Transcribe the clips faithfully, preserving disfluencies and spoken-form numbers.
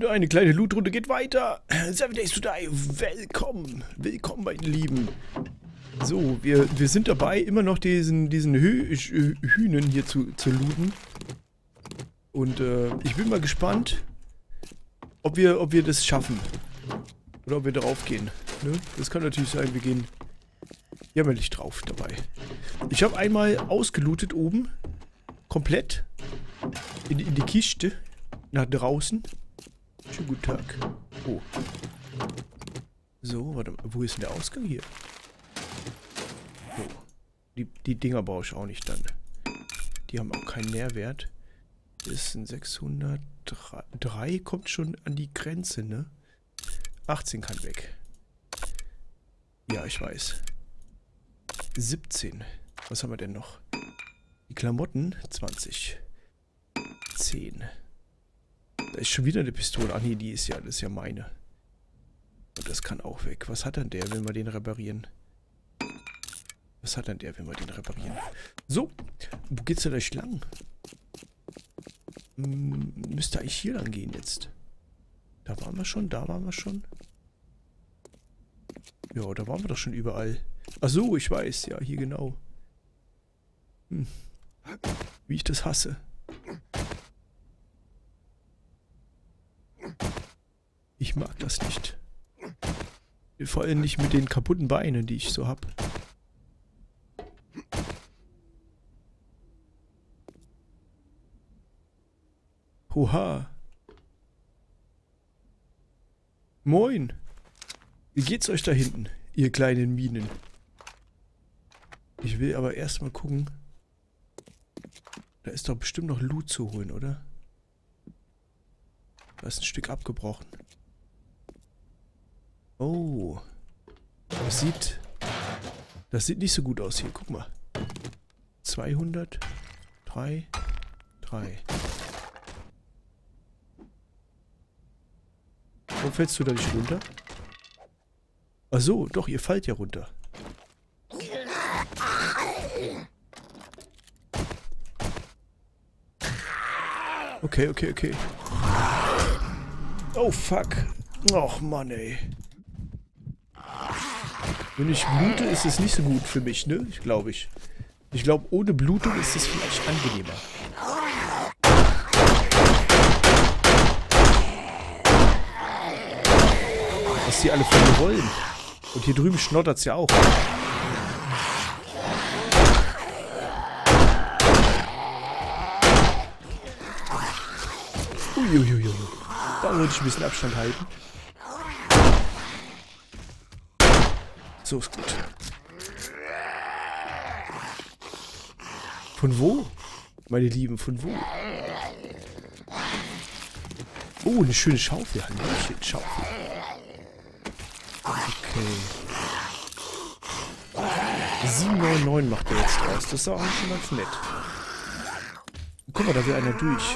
Eine kleine Lootrunde geht weiter. Seven Days to Die. Willkommen. Willkommen, meine Lieben. So, wir, wir sind dabei, immer noch diesen, diesen Hü Hü Hühnen hier zu, zu looten. Und äh, ich bin mal gespannt, ob wir, ob wir das schaffen. Oder ob wir drauf gehen. Ne? Das kann natürlich sein, wir gehen jämmerlich drauf dabei. Ich habe einmal ausgelootet oben. Komplett. In, in die Kiste. Nach draußen. Schönen guten Tag. Oh. So, warte mal. Wo ist denn der Ausgang hier? Oh. Die, die Dinger brauche ich auch nicht dann. Die haben auch keinen Nährwert. Das sind sechshundertdrei. Kommt schon an die Grenze, ne? achtzehn kann weg. Ja, ich weiß. siebzehn. Was haben wir denn noch? Die Klamotten. zwanzig. zehn. Da ist schon wieder eine Pistole. Ach nee, die ist ja, das ist ja meine. Und das kann auch weg. Was hat denn der, wenn wir den reparieren? Was hat denn der, wenn wir den reparieren? So, wo geht's denn gleich lang? Hm, müsste eigentlich hier lang gehen jetzt. Da waren wir schon, da waren wir schon. Ja, da waren wir doch schon überall. Ach so, ich weiß, ja, hier genau. Hm. Wie ich das hasse. Ich mag das nicht. Vor allem nicht mit den kaputten Beinen, die ich so hab. Hoha. Moin. Wie geht's euch da hinten, ihr kleinen Minen? Ich will aber erstmal gucken. Da ist doch bestimmt noch Loot zu holen, oder? Da ist ein Stück abgebrochen. Oh. Das sieht... Das sieht nicht so gut aus hier. Guck mal. zweihundert. drei. drei. Warum fällst du da nicht runter? Ach so, doch, ihr fallt ja runter. Okay, okay, okay. Oh, fuck. Och, Mann, ey. Wenn ich blute, ist es nicht so gut für mich, ne? Ich glaube ich. Ich glaube, ohne Blutung ist es vielleicht angenehmer. Was die alle von mir wollen. Und hier drüben schnottert es ja auch. Uiuiui. Da sollte ich ein bisschen Abstand halten. So ist gut. Von wo? Meine Lieben, von wo? Oh, eine schöne Schaufel. Hallöchen, Schaufel. Okay. sieben neun neun macht er jetzt draus. Das ist auch schon ganz nett. Guck mal, da will einer durch.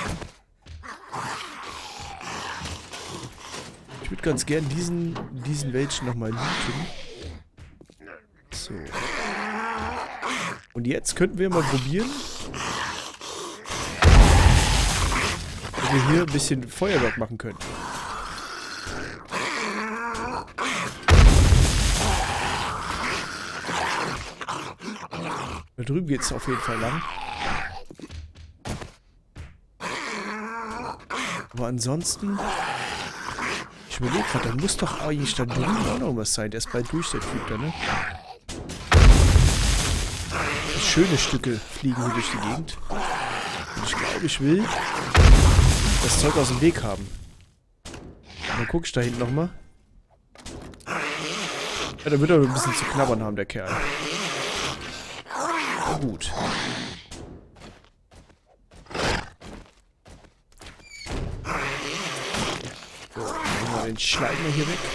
Ich würde ganz gern diesen, diesen Welchen nochmal looten. So. Und jetzt könnten wir mal probieren, ob wir hier ein bisschen Feuerwerk machen können. Da drüben geht es auf jeden Fall lang. Aber ansonsten... Ich überlege gerade, da muss doch eigentlich da drüben auch noch was sein. Der ist bald durch, der Typ da, ne? Schöne Stücke fliegen hier durch die Gegend. Und ich glaube, ich will das Zeug aus dem Weg haben. Und dann guck ich da hinten nochmal. Ja, da wird er ein bisschen zu knabbern haben, der Kerl. Na gut. So, nehmen wir den Schleimer hier weg.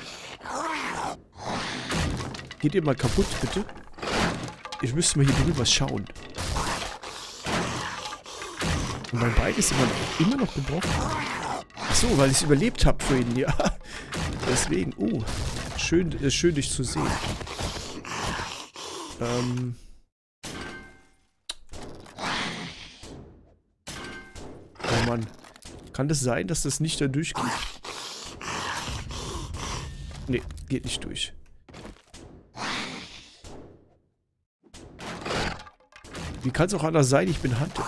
Geht ihr mal kaputt, bitte? Ich müsste mal hier drüber was schauen. Und mein Bein ist immer noch, immer noch gebrochen. Achso, weil ich es überlebt habe vorhin, ja. Deswegen, oh. Schön, äh, schön dich zu sehen. Ähm. Oh Mann. Kann das sein, dass das nicht da durchgeht? Nee, geht nicht durch. Wie kann es auch anders sein? Ich bin hunted.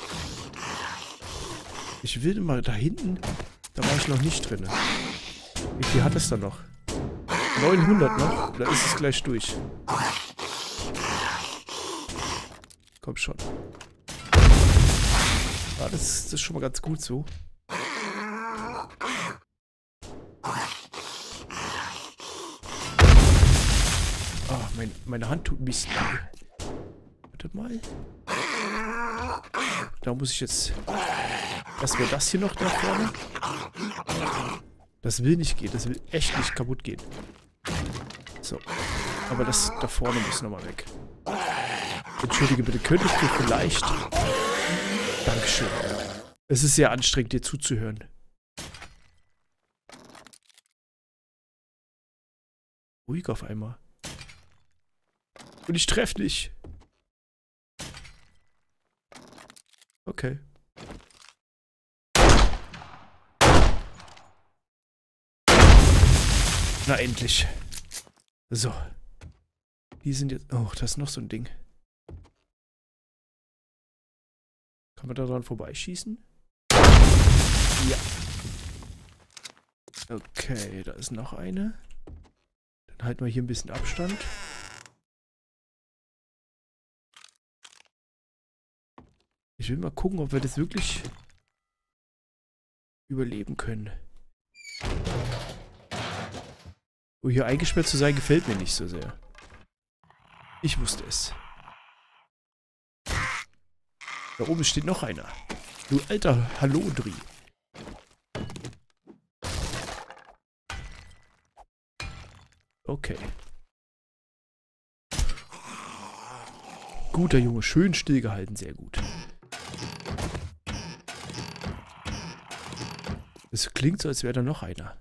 Ich will mal da hinten. Da war ich noch nicht drin. Wie viel hat es da noch? neunhundert noch? Oder ist es gleich durch? Komm schon. Ja, das, das ist schon mal ganz gut so. Ah, mein, meine Hand tut ein bisschen weh. Warte mal. Da muss ich jetzt... Was wäre das hier noch da vorne? Das will nicht gehen. Das will echt nicht kaputt gehen. So. Aber das da vorne muss nochmal weg. Entschuldige bitte, könntest du vielleicht... Dankeschön. Es ist sehr anstrengend, dir zuzuhören. Ruhig auf einmal. Und ich treffe nicht. Okay. Na endlich. So. Die sind jetzt... Oh, das ist noch so ein Ding. Kann man da dran vorbeischießen? Ja. Okay, da ist noch eine. Dann halten wir hier ein bisschen Abstand. Ich will mal gucken, ob wir das wirklich überleben können. Oh, hier eingesperrt zu sein, gefällt mir nicht so sehr. Ich wusste es. Da oben steht noch einer. Du alter Hallodri. Okay. Guter Junge, schön stillgehalten, sehr gut. Es klingt so, als wäre da noch einer.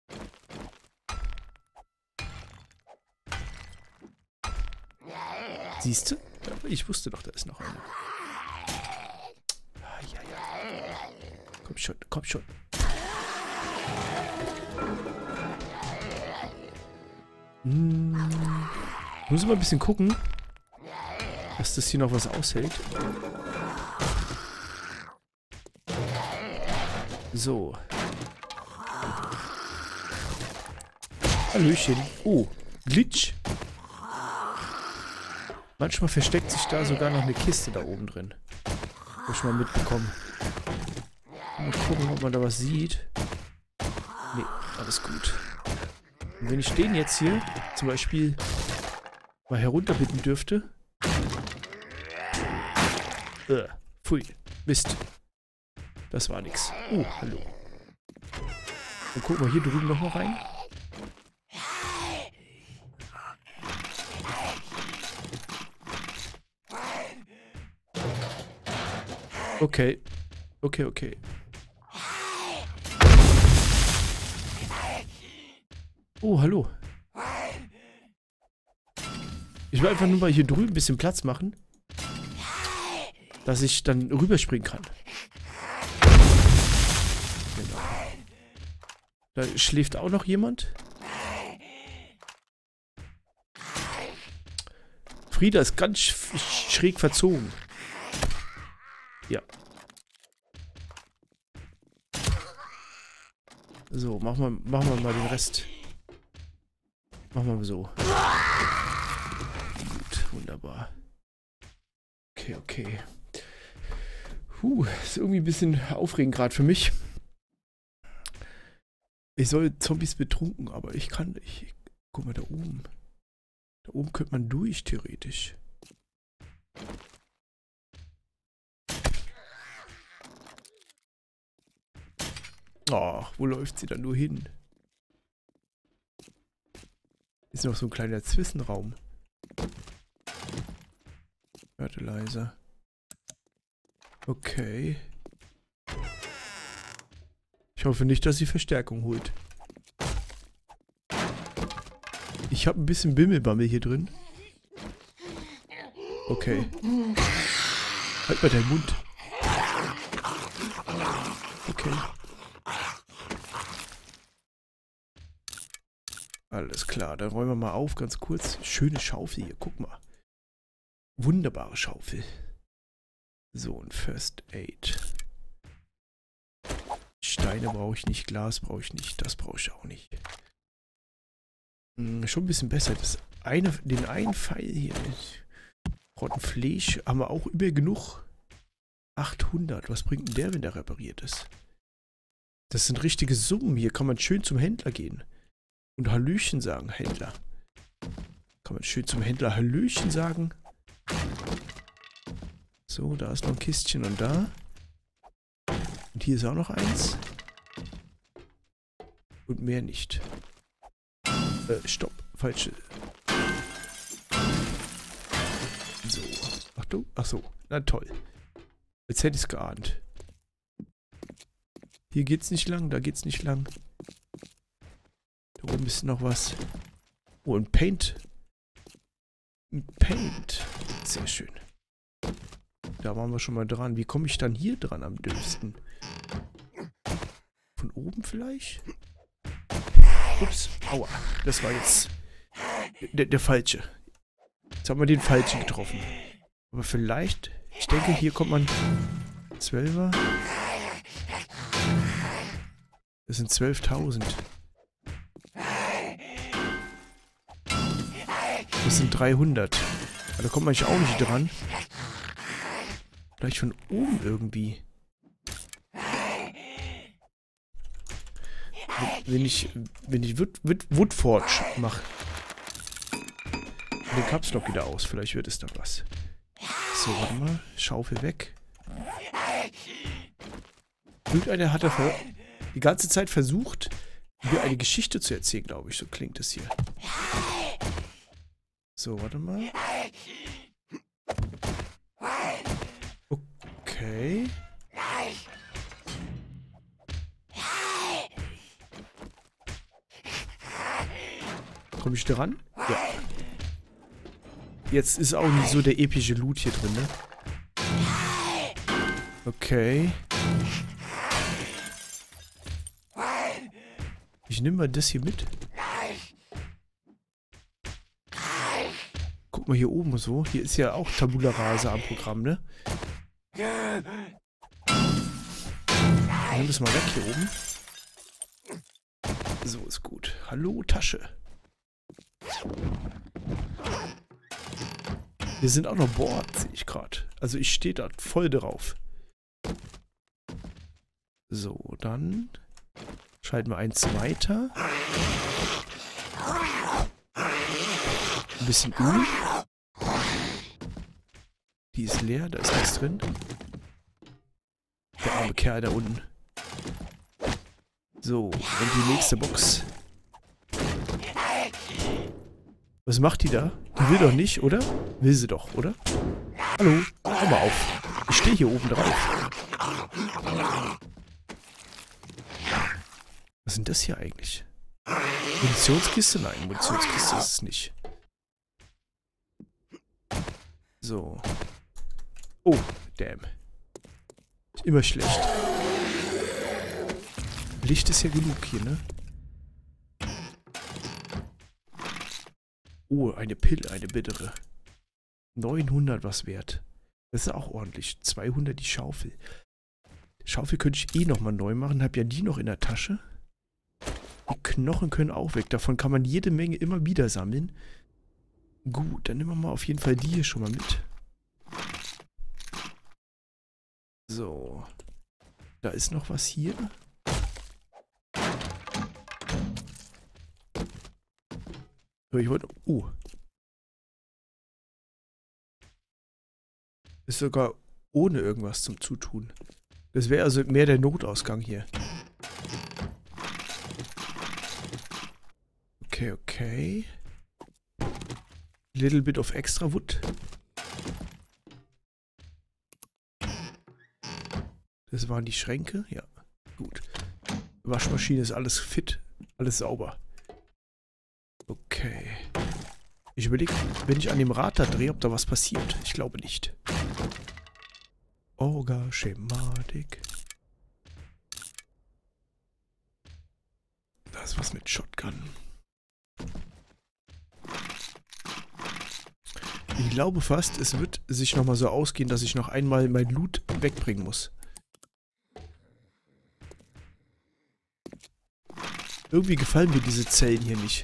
Siehst du? Ich wusste doch, da ist noch einer. Ah, ja, ja. Komm schon, komm schon. Hm. Muss mal ein bisschen gucken, dass das hier noch was aushält. So. Hallöchen. Oh, Glitch. Manchmal versteckt sich da sogar noch eine Kiste da oben drin. Hab ich mal mitbekommen. Mal gucken, ob man da was sieht. Nee, alles gut. Und wenn ich den jetzt hier zum Beispiel mal herunterbitten dürfte. Äh, pfui. Mist. Das war nix. Oh, hallo. Dann gucken wir hier drüben nochmal rein. Okay. Okay, okay. Oh, hallo. Ich will einfach nur mal hier drüben ein bisschen Platz machen, dass ich dann rüberspringen kann. Genau. Da schläft auch noch jemand. Frieda ist ganz sch schräg verzogen. Ja. So, machen wir, machen wir mal den Rest. Machen wir so. Gut, wunderbar. Okay, okay. Puh, ist irgendwie ein bisschen aufregend gerade für mich. Ich soll Zombies betrunken, aber ich kann nicht. Guck mal, da oben. Da oben könnte man durch, theoretisch. Ach, wo läuft sie dann nur hin? Ist noch so ein kleiner Zwischenraum. Warte leiser. Okay. Ich hoffe nicht, dass sie Verstärkung holt. Ich habe ein bisschen Bimmelbammel hier drin. Okay. Halt mal deinen Mund. Okay. Alles klar, dann räumen wir mal auf, ganz kurz. Schöne Schaufel hier, guck mal. Wunderbare Schaufel. So, ein First Aid. Steine brauche ich nicht, Glas brauche ich nicht, das brauche ich auch nicht. Hm, schon ein bisschen besser. Das eine, den einen Pfeil hier mit Rottenfleisch haben wir auch über genug. achthundert, was bringt denn der, wenn der repariert ist? Das sind richtige Summen. Hier kann man schön zum Händler gehen. Und Hallöchen sagen, Händler. Kann man schön zum Händler Hallöchen sagen. So, da ist noch ein Kistchen und da. Und hier ist auch noch eins. Und mehr nicht. Äh, stopp. Falsche. So. Achtung. Ach so. Na toll. Jetzt hätte ich es geahnt. Hier geht's nicht lang, da geht's nicht lang. Da oben ist noch was. Oh, ein Paint. Ein Paint. Sehr schön. Da waren wir schon mal dran. Wie komme ich dann hier dran am dümmsten? Von oben vielleicht? Ups. Aua. Das war jetzt der, der falsche. Jetzt haben wir den falschen getroffen. Aber vielleicht... Ich denke, hier kommt man... Zwölfer. Das sind zwölftausend. Das sind dreihundert. Aber da kommt man auch nicht dran. Vielleicht von oben irgendwie. Wenn ich... Wenn ich Wood, Wood, Woodforge mache. Den Caps Lock wieder aus. Vielleicht wird es da was. So, warte mal. Schaufel weg. Irgendeiner hat er die ganze Zeit versucht, mir eine Geschichte zu erzählen, glaube ich. So klingt es hier. So, warte mal. Okay. Komme ich dran? Ja. Jetzt ist auch nicht so der epische Loot hier drin, ne? Okay. Ich nehme mal das hier mit. Guck mal hier oben so. Hier ist ja auch Tabula Rasa am Programm, ne? Nimm das mal weg hier oben. So ist gut. Hallo, Tasche. Wir sind auch noch Board, sehe ich gerade. Also ich stehe da voll drauf. So, dann schalten wir eins weiter. Ein bisschen Öl. Die ist leer, da ist nichts drin. Der arme Kerl da unten. So, und die nächste Box. Was macht die da? Die will doch nicht, oder? Will sie doch, oder? Hallo, komm mal auf. Ich stehe hier oben drauf. Was ist denn das hier eigentlich? Munitionskiste? Nein, Munitionskiste ist es nicht. So. Oh, damn. Immer schlecht. Licht ist ja genug hier, ne? Oh, eine Pille, eine bittere. neunhundert was wert. Das ist auch ordentlich. zweihundert die Schaufel. Schaufel könnte ich eh nochmal neu machen. Hab ja die noch in der Tasche. Die Knochen können auch weg. Davon kann man jede Menge immer wieder sammeln. Gut, dann nehmen wir mal auf jeden Fall die hier schon mal mit. So. Da ist noch was hier. So, ich wollte... Oh. Ist sogar ohne irgendwas zum Zutun. Das wäre also mehr der Notausgang hier. Okay, okay. Little bit of extra wood. Das waren die Schränke. Ja, gut. Waschmaschine ist alles fit. Alles sauber. Okay. Ich überlege, wenn ich an dem Rad da drehe, ob da was passiert. Ich glaube nicht. Orga-Schematik. Da ist was mit Shotgun. glaube fast, es wird sich nochmal so ausgehen, dass ich noch einmal mein Loot wegbringen muss. Irgendwie gefallen mir diese Zellen hier nicht.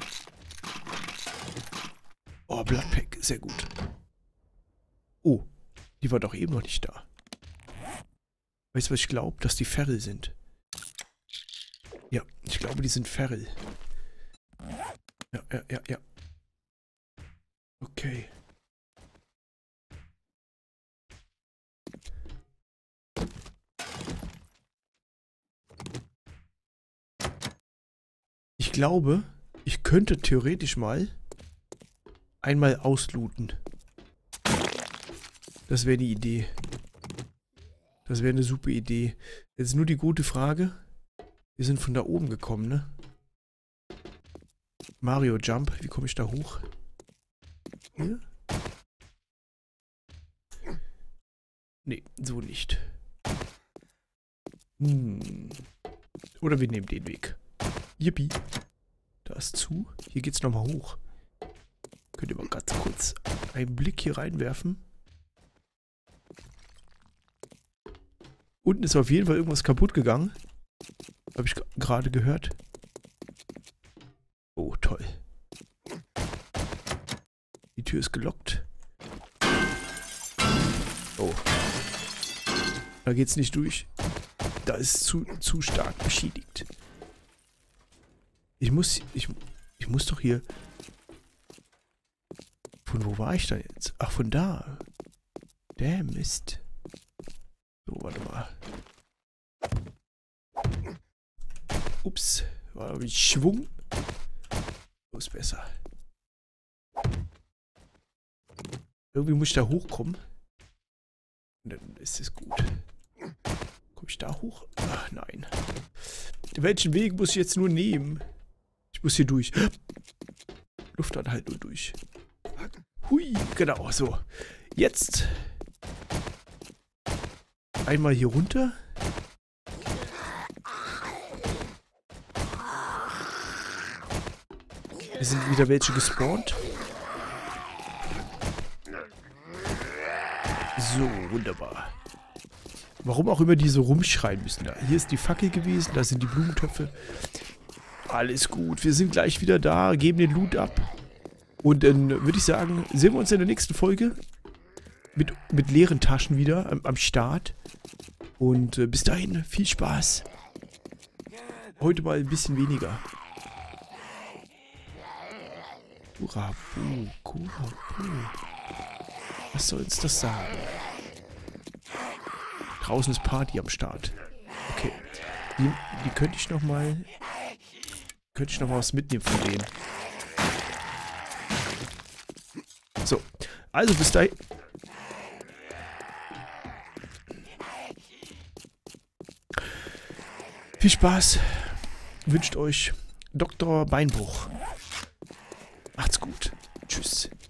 Oh, Bloodpack, sehr gut. Oh, die war doch eben noch nicht da. Weißt du, was ich glaube? Dass die Ferrel sind. Ja, ich glaube, die sind Ferrel. Ja, ja, ja, ja. Okay. Ich glaube, ich könnte theoretisch mal einmal auslooten. Das wäre die Idee. Das wäre eine super Idee. Jetzt nur die gute Frage. Wir sind von da oben gekommen, ne? Mario Jump. Wie komme ich da hoch? Hier? Nee, so nicht. Hm. Oder wir nehmen den Weg. Yippie. Da ist zu. Hier geht's nochmal hoch. Könnt ihr mal ganz kurz einen Blick hier reinwerfen. Unten ist auf jeden Fall irgendwas kaputt gegangen. Habe ich gerade gehört. Oh, toll. Die Tür ist gelockt. Oh. Da geht's nicht durch. Da ist zu, zu stark beschädigt. Ich muss, ich, ich muss doch hier... Von wo war ich da jetzt? Ach, von da. Der Mist. So, warte mal. Ups. War wie Schwung. So ist besser. Irgendwie muss ich da hochkommen. Und dann ist es gut. Komme ich da hoch? Ach nein. Welchen Weg muss ich jetzt nur nehmen? Ich muss hier durch. Luft dann halt nur durch. Hui, genau, so. Jetzt einmal hier runter. Hier sind wieder welche gespawnt. So, wunderbar. Warum auch immer die so rumschreien müssen da. Hier ist die Fackel gewesen, da sind die Blumentöpfe. Alles gut, wir sind gleich wieder da, geben den Loot ab. Und dann würde ich sagen, sehen wir uns in der nächsten Folge. Mit, mit leeren Taschen wieder am, am Start. Und äh, bis dahin, viel Spaß. Heute mal ein bisschen weniger. Kurabu, Kurabu. Was soll uns das sagen? Draußen ist Party am Start. Okay. Die, die könnte ich noch mal... Könnte ich noch mal was mitnehmen von denen. So. Also bis dahin... Viel Spaß. Wünscht euch Doktor Beinbruch. Macht's gut. Tschüss.